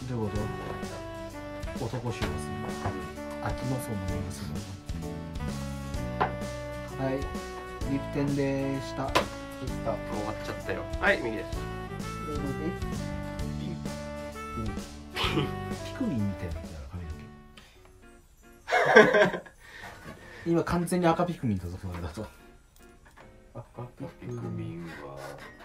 どういうこと？男衆がする。秋の層の目がする。はい、リプテンでした。 もう終わっちゃったよ。はい右です。 ピクミンみたいな髪の毛。今完全に赤ピクミンだぞ、それだと。 赤ピクミンは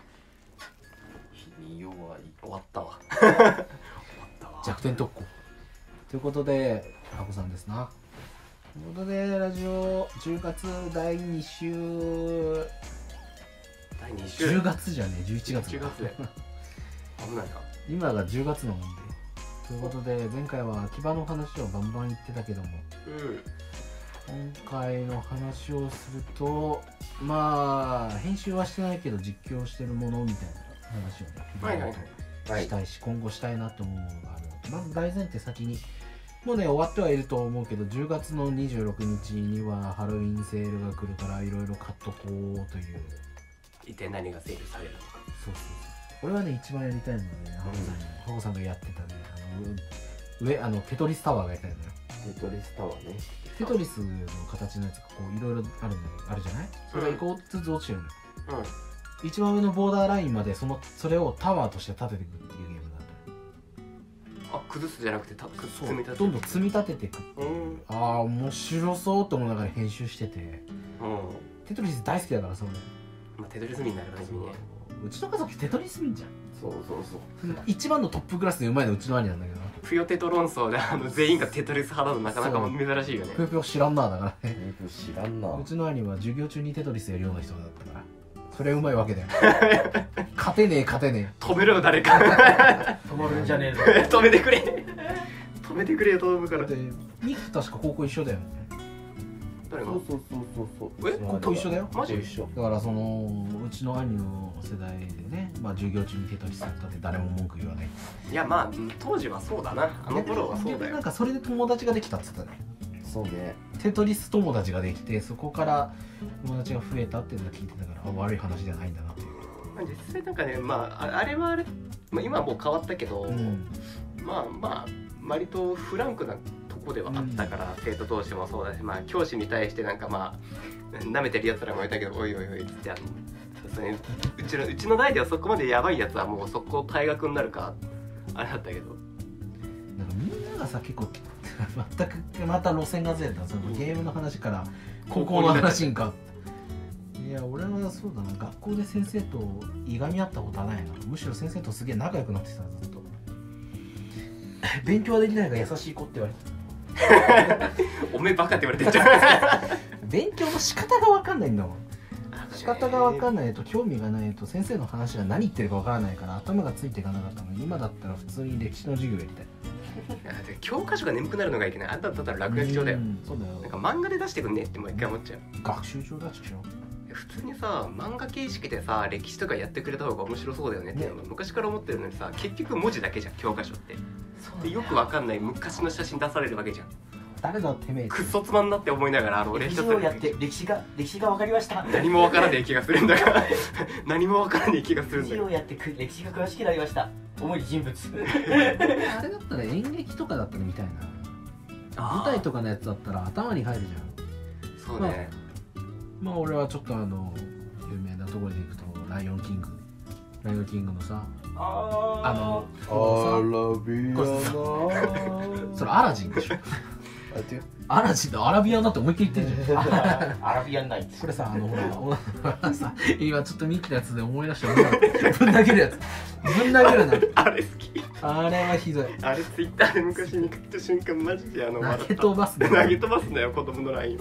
日に弱い。終わったわ。 弱点特攻ということでハコさんですな。ということでラジオ10月第2週。 第2週。 10月じゃねえ、11月。 10月で危ないな。 今が10月のもんで。ということで前回は秋葉の話をバンバン言ってたけども、今回の話をすると、まあ編集はしてないけど実況してるものみたいな話をね、したいし、今後したいなと思うものがある。まず大前提先にもうね終わってはいると思うけど、10月の26日にはハロウィンセールが来るからいろいろ買っとこうという。 一体何がセールされるのか。 そう俺はね一番やりたいのはね、ハコさんがやってたね、テトリスタワーがやりたいのよ。 テトリスタワーね。 テトリスの形のやつがこういろいろあるじゃない？それが1個ずつ落ちてるのよ。一番上のボーダーラインまでそれをタワーとして立てていくっていうゲームなんだよ。 あ、崩すじゃなくて積み立ててどんどん積み立てていくっていう。ああ面白そうと思いながら編集してて、テトリス大好きだからそれ。 まあテトリス民になるからね。 うちの家族テトリス民じゃん。 そう一番のトップクラスでうまいのうちの兄なんだけど。 ぷよテト論争で全員がテトリス派なのなかなか珍しいよね。 ぷよぷよ知らんなだからね。 知らんな。 うちの兄は授業中にテトリスやるような人だったから、それはうまいわけだよ。勝てねえ止めろよ誰か。 止まるんじゃねえぞ。 止めてくれよ頼むから。 ミク確か高校一緒だよね。 誰が？そう高校一緒だよ。 マジ一緒。 だからうちの兄の世代でね、まあ授業中にテトリスやったって誰も文句言わない。 いやまあ当時はそうだな。あの頃はそうだよ。 なんかそれで友達ができたっつったね。 そうね。 テトリス友達ができて、そこから友達が増えたっていうのを聞いてたから、悪い話じゃないんだなっていう。 実際なんかね、まああれはまあ今はもう変わったけど、まあ割とフランクなとこではあったから、生徒同士もそうだし、まあ教師に対してなんかまあ舐めてるやつらもいたけど、おいおいおいってうちの代ではそこまでやばいやつはもうそこ退学になるかあれだったけど、 なんかみんながさ結構全くまた路線がずれた。そのゲームの話から高校の話にか。いや俺はそうだな、学校で先生といがみ合ったことはないな。むしろ先生とすげえ仲良くなってた、ずっと。勉強はできないが優しい子って言われて。 おめえバカって言われてんじゃん。 勉強の仕方が分かんないんだもん。仕方が分かんないと、興味がないと先生の話が何言ってるか分からないから頭がついていかなかったのに、今だったら普通に歴史の授業やりたい。 教科書が眠くなるのがいけない。あんただったら落書き帳だよ。 そうだよ。 なんか漫画で出してくんねって毎回思っちゃう。 学習帳だしょ。 普通にさ漫画形式でさ歴史とかやってくれた方が面白そうだよねっていうのが昔から思ってるのにさ、結局文字だけじゃん教科書って。でよくわかんない昔の写真出されるわけじゃん。 誰だてめえ。 くっそつまんなって思いながら俺一つをやって歴史が分かりました。 何もわからねえ気がするんだから何もわからねえ気がするんだよ。 をやって歴史が詳しくなりました。主に人物。 あれだったら演劇とかだったらみたいな。舞台とかのやつだったら頭に入るじゃん。そうね。 まあ俺はちょっと有名なところでいくとライオンキングのさ、 アラビアナそれアラジンでしょ。アラジンのアラビアンだって思いっきり言ってるじゃん。 アラビアンナイツ。 これさほらさ今ちょっとミキのやつで思い出したぶん投げるやつ。ぶん投げるな。 あれ好き。 あれはひどい。 あれツイッターで昔に書いた瞬間マジで投げ飛ばすね。 投げ飛ばすんだよ子供のラインを。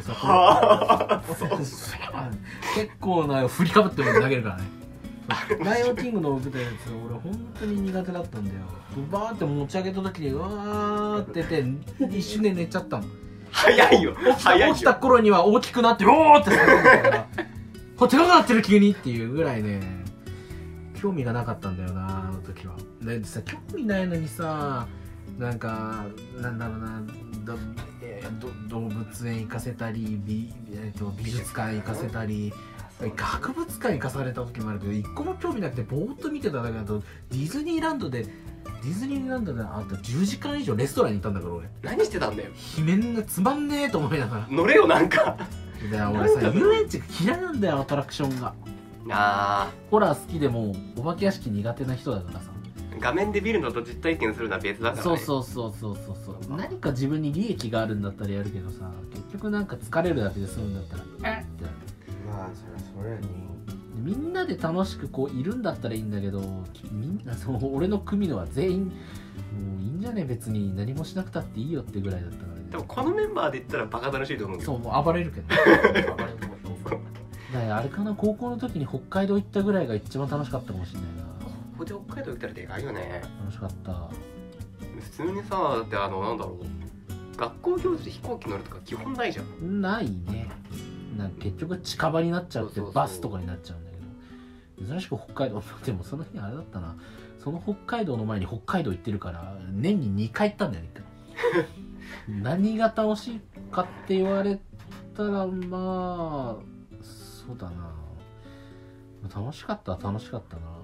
結構な振りかぶって投げるからね。ライオンキングの舞台のやつ俺本当に苦手だったんだよ。バーって持ち上げた時にうわーってて一瞬で寝ちゃったの。 早いよ。 起きた頃には大きくなっておーって叫んだからこれ手がなってる急にっていうぐらいね興味がなかったんだよなあの時は。でさ興味ないのにさなんかなんだろうな動物園行かせたり美術館行かせたり。博物館行かされた時もあるけど一個も興味なくてぼーっと見てただけだとディズニーランドでディズニーランドであんた10時間以上レストランにいたんだから俺。 何してたんだよ。 姫んがつまんねえと思いながら。 乗れよなんか。 いや俺さ遊園地が嫌いなんだよアトラクションが。ホラー好きでもお化け屋敷苦手な人だからさ。 画面で見るのと実体験するのは別だからね。 そう何か自分に利益があるんだったらやるけどさ、結局なんか疲れるだけで済むんだったらってなる。 まあそれにみんなで楽しくこういるんだったらいいんだけど、みんな俺の組のは全員もういいんじゃね別に何もしなくたっていいよってぐらいだったからね。 でもこのメンバーで言ったらバカ楽しいと思うけど。 そうもう暴れるけどだからあれかな、高校の時に北海道行ったぐらいが一番楽しかったかもしれないな。 ここで北海道行ったらでかいよね。 楽しかった。 普通にさ、だってなんだろう、学校行事で飛行機乗るとか基本ないじゃん。 ないね。なんか結局近場になっちゃうってバスとかになっちゃうんだけど、珍しく北海道でもその日あれだったな、その北海道の前に北海道行ってるから年に2回行ったんだよね何が楽しいかって言われたらまあそうだな、楽しかったな。 まあ、楽しいは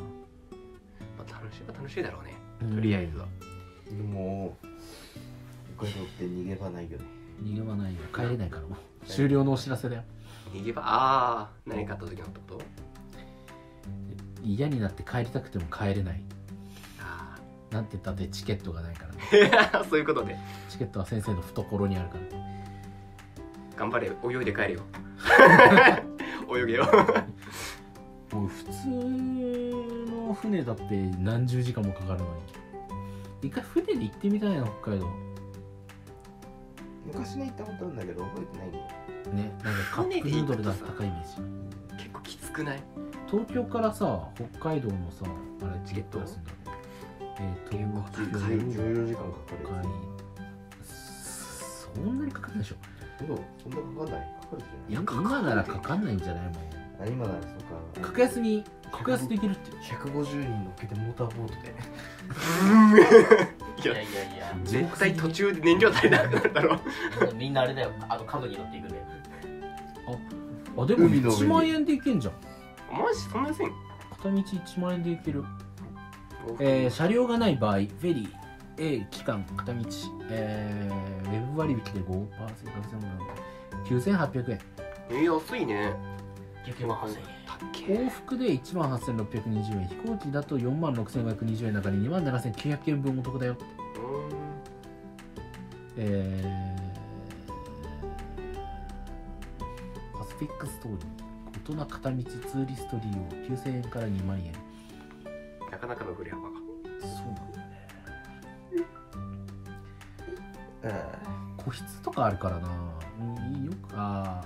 楽しいだろうね、とりあえずは。 でも北海道って逃げ場ないよね。 逃げ場ないよ、帰れないからもう終了のお知らせだよ。 逃げ場、何かあった時のってこと？ 嫌になって帰りたくても帰れない。なんて言ったってチケットがないからねそういうことでチケットは先生の懐にあるから。 頑張れ、泳いで帰れよ泳げよもう普通の船だって何十時間もかかるのに、一回船で行ってみたいな北海道。 昔ね行ったことあるんだけど覚えてないんだよね。なんかカップヌードルだったかイメージ。 結構きつくない？ 東京からさ北海道のさあれチケット出すんだ。東京 14時間かかる。 そんなにかかんないでしょ。 でもそんなかかんない。かかるじゃん。 今ならかかんないんじゃないもん。 あ、今ならそうか。 格安できるって。 150人乗っけてモーターボートでいやいやいや、 絶対途中で燃料足りなくなるだろみんなあれだよ、家具に乗っていくんだよ。 あでも1万円でいけんじゃん。 マジそんな安いん？ 片道1万円でいける。車両がない場合フェリー期間片道、ウェブ割引で 5% 9800円。 安いね。 19万8000円。 往復で18620円、飛行機だと46520円だから27900円分お得だよ。パシフィックストーリー大人片道ツーリスト利用9000円から2万円。 なかなかの振り幅が。 そうなんだよね。個室とかあるからな。いいよか。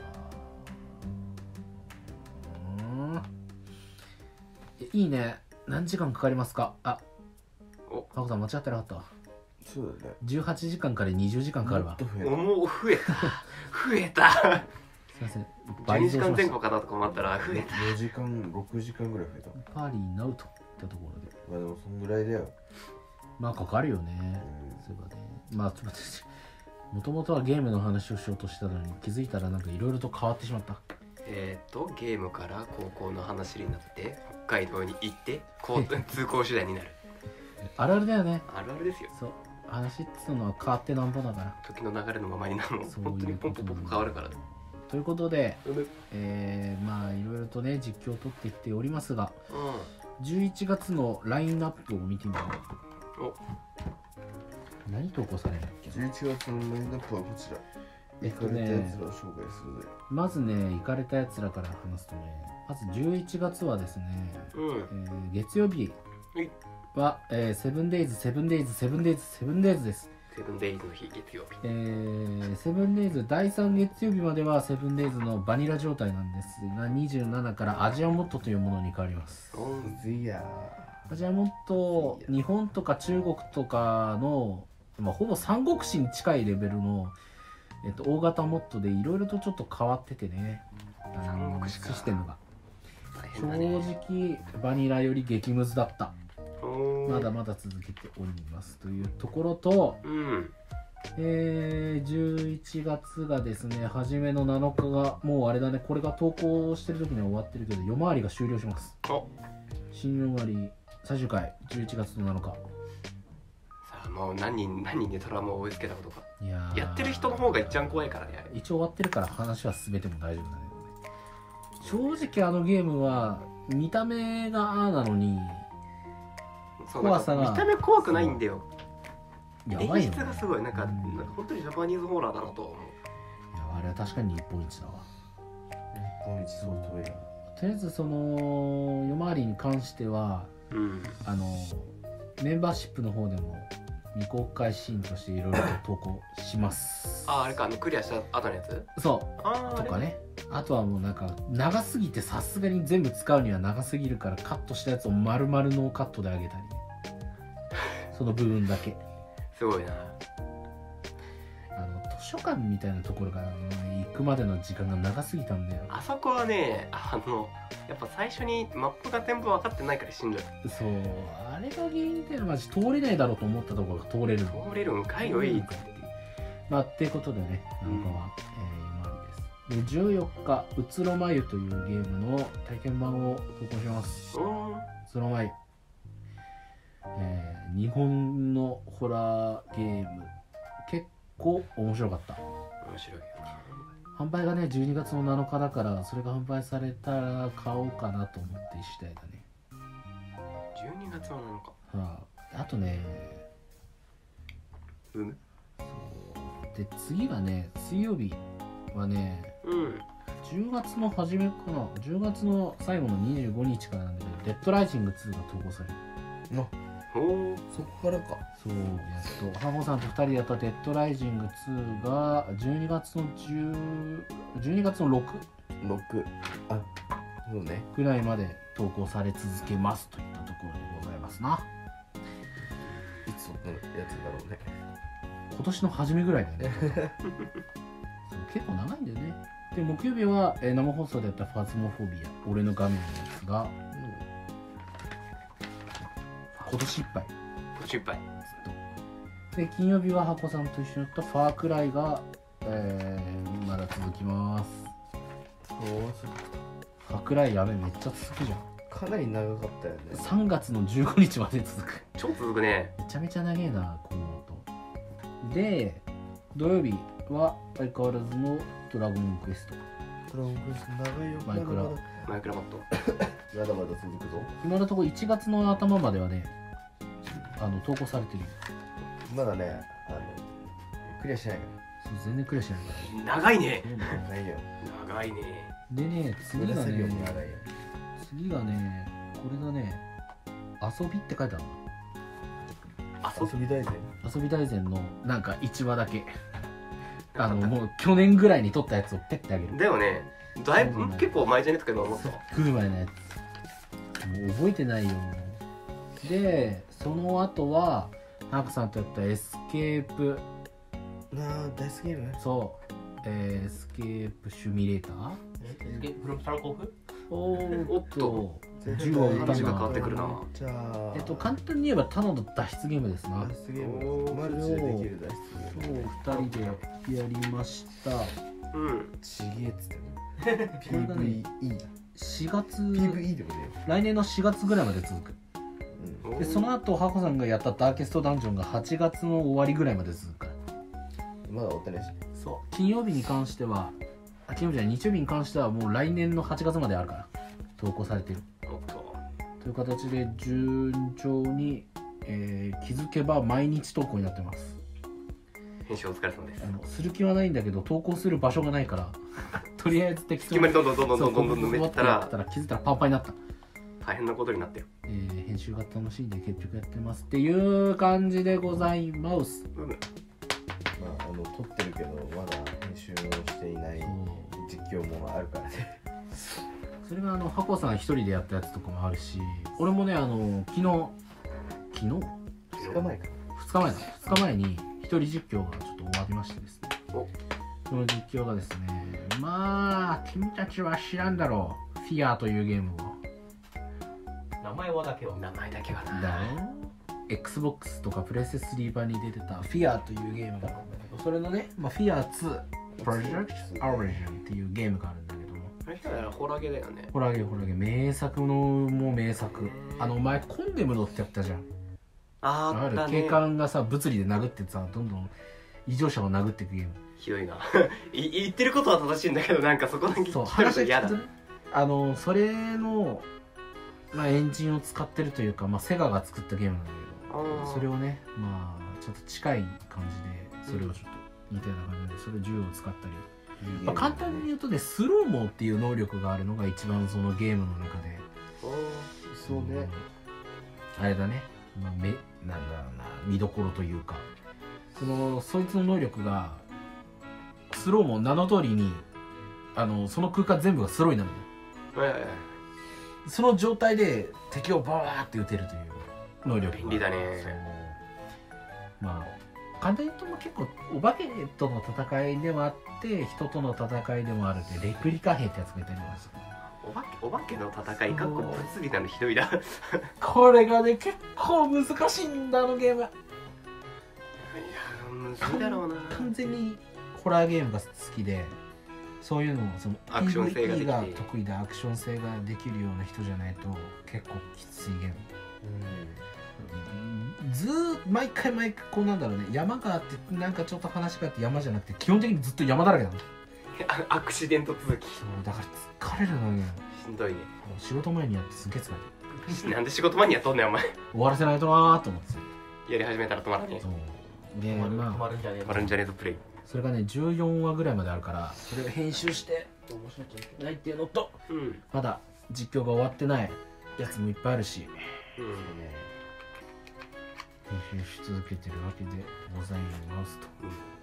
いいね。何時間かかりますか？あ、カコさん間違ってなかったわ。 そうだね。 18時間から20時間かかるわ。 もう増えた増えたすいません。 12時間前後かなとか思ったら増えた。 4時間6時間ぐらい増えた。 パーリーナウトってところで。 まあでもそんぐらいだよ。 まあかかるよね。そういえばね。まあちょっと待って、もともとはゲームの話をしようとしてたのに気づいたらなんかいろいろと変わってしまった。 ゲームから高校の話になって北海道に行って通行手段になる。 あるあるだよね。 あるあるですよ。 そう、話っていうのは変わってなんぼだから。 時の流れのままになるの。 そういう本当にポンポンポンポン変わるからね。 ということで、まあいろいろとね実況を取っていっておりますが、11月のラインナップを見てみよう。何投稿されるんだっけ。 11月のラインナップはこちら。行かれたやつらを紹介するね。 まずね、行かれたやつらから話すとね、まず11月はですね、月曜日は、7days です。 7days の日、月曜日。 7days 第3月曜日までは 7days のバニラ状態なんですが、27からアジアモットというものに変わります。アジアモット、日本とか中国とかの、ほぼ三国志に近いレベルの大型モッドでいろいろとちょっと変わっててね、システムが正直バニラより激ムズだった。まだまだ続けておりますというところと、11月がですね、初めの7日がもうあれだね、これが投稿してる時には終わってるけど夜回りが終了します。新夜回り最終回11月の7日もう何人でトラウマを追いつけたことか。 いややってる人の方が一番怖いからね。 一応終わってるから話は全ても大丈夫だね。正直あのゲームは見た目がああなのに怖さが見た目怖くないんだよ。 やばいよ、ね、 演出がすごいなんか本当にジャパニーズホラーだなと思う。 いやあれは確かに日本一だわ。 日本一相当や。 とりあえずその夜回りに関しては、メンバーシップの方でも未公開シーンとしていろいろと投稿します。 あれかクリアした後のやつ。 そうとかね。あとはもうなんか長すぎてさすがに全部使うには長すぎるからカットしたやつを丸々ノーカットであげたりその部分だけすごいな。 図書館みたいなところから行くまでの時間が長すぎたんだよ。 あそこはねやっぱ最初にマップが全部分かってないからしんどい。 そうあれが原因でマジ通れないだろうと思ったところが通れるの。 通れるんかいよいいってまあっていうことでねなんかは、今です。で14日うつろまゆというゲームの体験版を投稿します。うつろまゆ、日本のホラーゲーム結構面白かった。 面白いよ。 販売がね12月の7日だからそれが販売されたら買おうかなと思って次第だね。 12月の7日。 あとねそうで次がね水曜日はね、10月の初めかな、10月の最後の25日からなんだけどデッドライジング2が投稿される。 そこからか。 そうやっとハモさんと2人でやったデッドライジング2が12月の6 あそうねぐらいまで投稿され続けますといったところでございますな。 いつのやつだろうね。 今年の初めぐらいだよねそう結構長いんだよね。で木曜日は、生放送でやったファズモフォビア俺の画面のやつが、今年いっぱいずっと。で金曜日はハコさんと一緒にやったファークライが、まだ続きます。ファークライやべめっちゃ続くじゃん。 かなり長かったよね。 3月の15日まで続く。 超続くね。 めちゃめちゃ長えなこの音で。土曜日は相変わらずのドラゴンクエスト。 ドラゴンクエスト長いよ。 マイクラバットまだまだ続くぞ。 今のところ1月の頭まではね投稿されてるよ。 まだねクリアしないかそう全然クリアしないか長いね。 ら。ないよ。 長いね。 でね次がね長いよ。 これがね遊びって書いてある遊び大全。 遊び大全のなんか1話だけもう去年ぐらいに撮ったやつをペッてあげる。 だよね。だいぶ結構前じゃねとか今思った。 来る前のやつもう覚えてないよ。でその後はハークさんとやったエスケープ大好きゲーム。 そうエスケープシミュレーターフロムタラコフ。 おっと銃を撃った話が変わってくるな。 じゃあ簡単に言えばただの脱出ゲームですな。 脱出ゲーム。マルチでできる脱出ゲーム。 そう2人でやりました。 ちげえっつってね。 これがね 4月 PVE でもね。 来年の4月ぐらいまで続く。でその後ハコさんがやったダーケストダンジョンが8月の終わりぐらいまで続くから。 まだ終わってないし。 そう金曜日に関しては金曜日じゃない日曜日に関してはもう来年の8月まであるから投稿されてるという形で順調に、気づけば毎日投稿になってます。 編集お疲れ様です。 する気はないんだけど投稿する場所がないからとりあえず適当に隙間にどんどん埋めてたら気づいたらパンパンになった。 大変なことになってる。 編集が楽しいんで結局やってますっていう感じでございます。 撮ってるけどまだ編集をしていない実況もあるからね。 それがハコさん一人でやったやつとかもあるし、俺もね昨日 2日前に一人実況がちょっと終わりましてですね。その実況がですね、まあ君たちは知らんだろうフィアというゲームを。 名前だけはな。 だろ？Xbox とかプレステ3版に出てたフィアというゲームがあるんだけど、それのね、フィア2 Project Origin っていうゲームがあるんだけども、 ホラゲだよね。 ホラゲ名作のもう名作。前コンデムドってやったじゃん。 あったね。 警官がさ物理で殴ってさどんどん異常者を殴っていくゲーム。 ひどいな言ってることは正しいんだけど、なんかそこだけそう聞かれると嫌だ。 それの、まあ、エンジンを使ってるというか、まあ、セガが作ったゲームなんだけど、それをねまあちょっと近い感じでそれをちょっと似たような感じでそれ銃を使ったり、まあ、簡単に言うとねスローモーっていう能力があるのが一番そのゲームの中でそうね、 あれだね、まあ、なんだろうな見どころというかそいつの能力がスローモー名の通りにその空間全部がスローになるのよ。その状態で敵をバーって撃てるという能力が便利だね。 まあ簡単に言うと結構お化けとの戦いでもあって人との戦いでもあるってレプリカ兵ってやつがいたりとかする。 お化けの戦いかっこ物理なのひどいなこれがね結構難しいんだゲーム。いやむずいだろうな。 完全にホラーゲームが好きでそういうのをアクション性ができて PVP が得意でアクション性ができるような人じゃないと結構きついゲーム。毎回こうなんだろうね山があってなんかちょっと話があって山じゃなくて基本的にずっと山だらけなの。 アクシデント続き。 そうだから疲れるのね。 しんどいね。 仕事前にやってすげえ疲れる。 なんで仕事前にやっとんねんお前。 終わらせないとなーと思ってやり始めたら止まらねえ。 そうでまあ止まるんじゃねえ止まるんじゃねえぞプレイ。 それがね14話ぐらいまであるからそれを編集してどうしなきゃいけないっていうのと、まだ実況が終わってないやつもいっぱいあるし、編集し続けてるわけでございますと。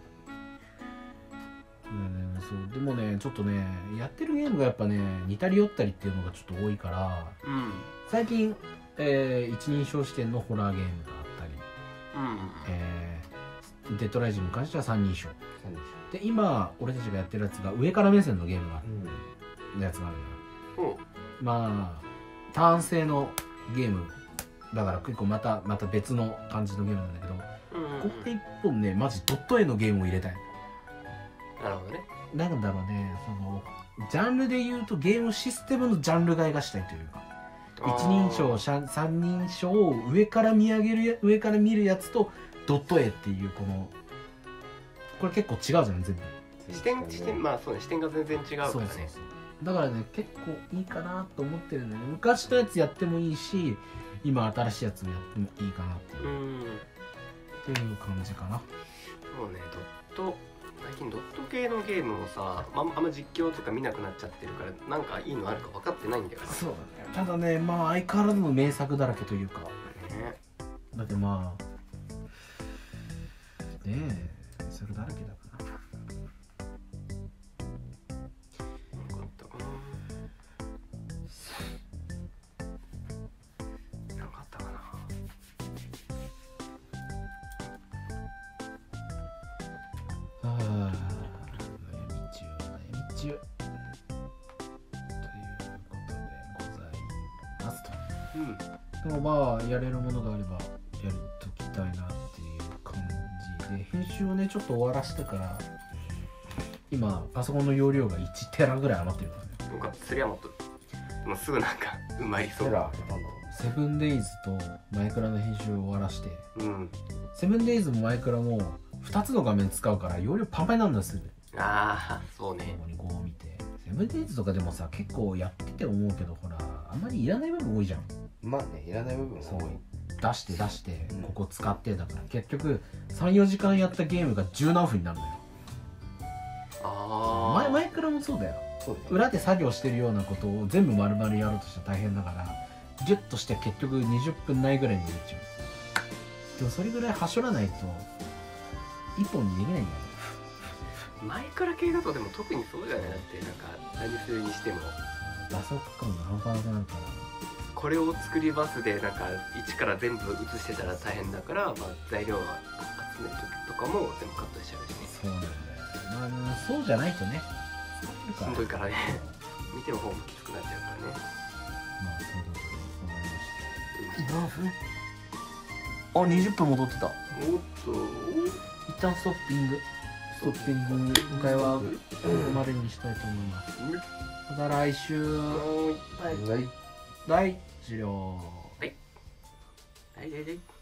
そうでもねちょっとねやってるゲームがやっぱね似たり寄ったりっていうのがちょっと多いから、最近、一人称視点のホラーゲームがあったり、デッドライジンに関しては三人称で今俺たちがやってるやつが上から目線のゲームがある、やつがあるのよ。まあ単性のゲームだから結構また別の感じのゲームなんだけど、ここで一本ねマジドット絵のゲームを入れたい。 なるほどね。 なんだろうねジャンルで言うとゲームシステムのジャンル替えがしたいというか、一人称三人称を上から見るやつとドット絵っていうこれ結構違うじゃん全部。 視点まあそうね視点が全然違うからね。 だからね結構いいかなと思ってるんだよね。昔のやつやってもいいし今新しいやつもやってもいいかなっていう感じかな。 そうね最近ドット系のゲームもさあんま実況とか見なくなっちゃってるからなんかいいのあるか分かってないんだよね。 そうだね。ただねまあ相変わらずの名作だらけというか、だってまあねえそれだらけだから。 なんかあったかな。 悩み中ということでございますと。でもまあやれるものがあればやりときたいなっていう感じで、編集をねちょっと終わらせてから今パソコンの容量が1テラぐらい余ってるからね。 なんか釣りはもっともうすぐなんか埋まりそう。 セブンデイズとマイクラの編集を終わらして、セブンデイズもマイクラも2つの画面使うから容量パンパンなんだすぐ。 ああそうね。 ここにこう見てセブンデイズとかでもさ結構やってて思うけどほらあんまりいらない部分多いじゃん。 まあねいらない部分多い。 出してここ使ってだから結局 3,4 時間やったゲームが十何分になるのよ。マイクラもそうだよ。裏で作業してるようなことを全部丸々やろうとしたら大変だからギュッとして結局20分ないぐらいに入れちゃう。でもそれぐらいはしょらないと1本にできないんだよね。 マイクラ系だとでも特にそうじゃない。だってなんか何するにしても画素感が半端なくなるから、 これを作りバスでなんか一から全部写してたら大変だから、まあ、材料を集める時とかも全部カットしちゃうしね。 そうなんだよ。まあそうじゃないとねしんどいからね見てる方もきつくなっちゃうからね。 まあそういうことでございまして、あ20分戻ってた。 おっと一旦ストッピング今回はここまでにしたいと思います。また来週はい大治療はい。